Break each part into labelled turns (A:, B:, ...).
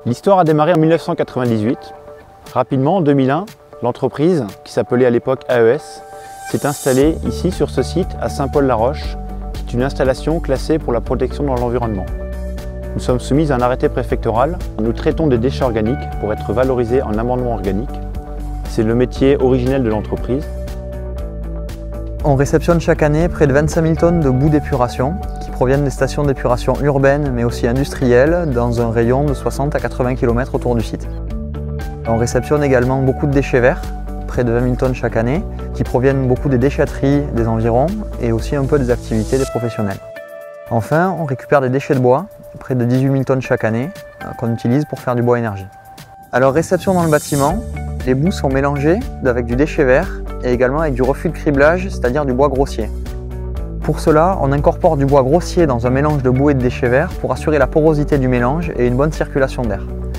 A: L'histoire a démarré en 1998. Rapidement, en 2001, l'entreprise, qui s'appelait à l'époque AES, s'est installée ici sur ce site à Saint-Paul-la-Roche, qui est une installation classée pour la protection dans l'environnement. Nous sommes soumis à un arrêté préfectoral. Nous traitons des déchets organiques pour être valorisés en amendement organique. C'est le métier originel de l'entreprise.
B: On réceptionne chaque année près de 25 000 tonnes de boues d'épuration qui proviennent des stations d'épuration urbaines mais aussi industrielles dans un rayon de 60 à 80 km autour du site. On réceptionne également beaucoup de déchets verts, près de 20 000 tonnes chaque année, qui proviennent beaucoup des déchetteries des environs et aussi un peu des activités des professionnels. Enfin, on récupère des déchets de bois, près de 18 000 tonnes chaque année, qu'on utilise pour faire du bois énergie. Alors réception dans le bâtiment, les boues sont mélangées avec du déchet vert et également avec du refus de criblage, c'est-à-dire du bois grossier. Pour cela, on incorpore du bois grossier dans un mélange de boue et de déchets verts pour assurer la porosité du mélange et une bonne circulation d'air.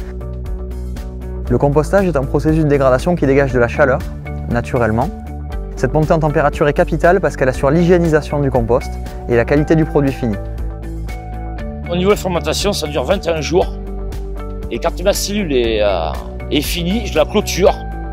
B: Le compostage est un processus de dégradation qui dégage de la chaleur, naturellement. Cette montée en température est capitale parce qu'elle assure l'hygiénisation du compost et la qualité du produit fini.
C: Au niveau de la fermentation, ça dure 21 jours. Et quand ma cellule est finie, je la clôture.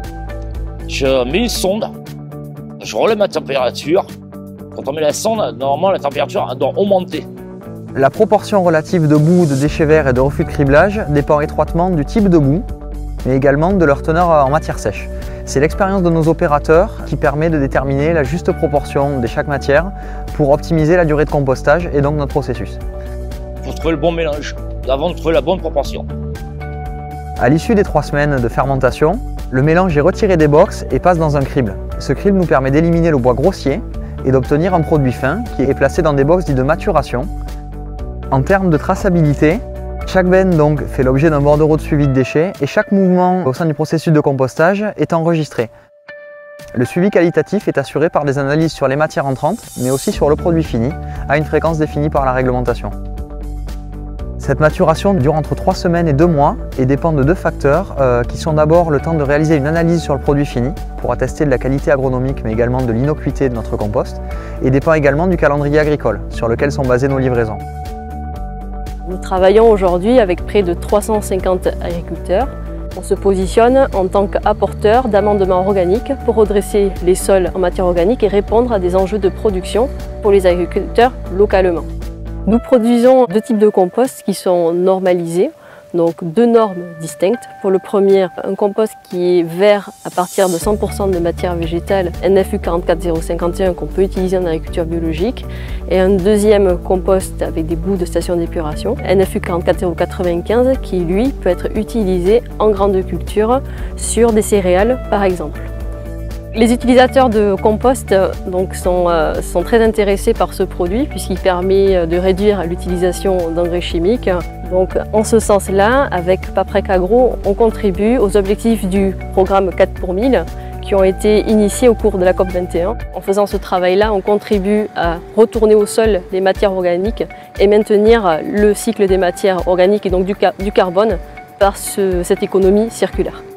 C: Je mets une sonde, je relève ma température. Quand on met la sonde, normalement la température doit augmenter.
B: La proportion relative de boue, de déchets verts et de refus de criblage dépend étroitement du type de boue, mais également de leur teneur en matière sèche. C'est l'expérience de nos opérateurs qui permet de déterminer la juste proportion de chaque matière pour optimiser la durée de compostage et donc notre processus.
C: Il faut trouver le bon mélange, avant de trouver la bonne proportion.
B: À l'issue des 3 semaines de fermentation, le mélange est retiré des box et passe dans un crible. Ce crible nous permet d'éliminer le bois grossier et d'obtenir un produit fin qui est placé dans des box dites de maturation. En termes de traçabilité, chaque benne donc fait l'objet d'un bordereau de suivi de déchets et chaque mouvement au sein du processus de compostage est enregistré. Le suivi qualitatif est assuré par des analyses sur les matières entrantes, mais aussi sur le produit fini, à une fréquence définie par la réglementation. Cette maturation dure entre 3 semaines et 2 mois et dépend de 2 facteurs qui sont d'abord le temps de réaliser une analyse sur le produit fini pour attester de la qualité agronomique mais également de l'innocuité de notre compost et dépend également du calendrier agricole sur lequel sont basées nos livraisons.
D: Nous travaillons aujourd'hui avec près de 350 agriculteurs. On se positionne en tant qu'apporteur d'amendements organiques pour redresser les sols en matière organique et répondre à des enjeux de production pour les agriculteurs localement. Nous produisons 2 types de compost qui sont normalisés, donc 2 normes distinctes. Pour le premier, un compost qui est vert à partir de 100% de matière végétale, NFU 44051 qu'on peut utiliser en agriculture biologique, et un deuxième compost avec des boues de station d'épuration, NFU 44095, qui lui peut être utilisé en grande culture sur des céréales par exemple. Les utilisateurs de compost sont très intéressés par ce produit puisqu'il permet de réduire l'utilisation d'engrais chimiques. Donc, en ce sens-là, avec Paprec Agro, on contribue aux objectifs du programme 4 pour 1000 qui ont été initiés au cours de la COP21. En faisant ce travail-là, on contribue à retourner au sol les matières organiques et maintenir le cycle des matières organiques et donc du carbone par cette économie circulaire.